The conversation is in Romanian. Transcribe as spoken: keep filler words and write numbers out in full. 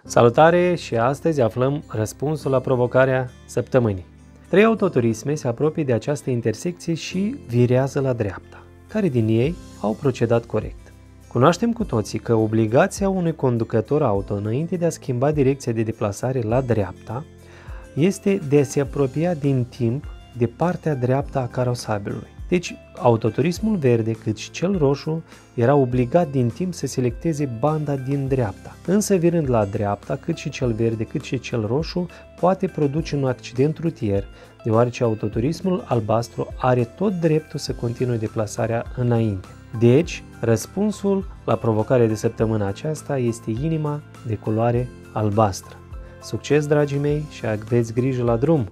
Salutare și astăzi aflăm răspunsul la provocarea săptămânii. Trei autoturisme se apropie de această intersecție și virează la dreapta. Care din ei au procedat corect? Cunoaștem cu toții că obligația unui conducător auto înainte de a schimba direcția de deplasare la dreapta este de a se apropia din timp de partea dreaptă a carosabilului. Deci, autoturismul verde, cât și cel roșu, era obligat din timp să selecteze banda din dreapta. Însă, virând la dreapta, cât și cel verde, cât și cel roșu, poate produce un accident rutier, deoarece autoturismul albastru are tot dreptul să continue deplasarea înainte. Deci, răspunsul la provocarea de săptămâna aceasta este inima de culoare albastră. Succes, dragii mei, și aveți grijă la drum!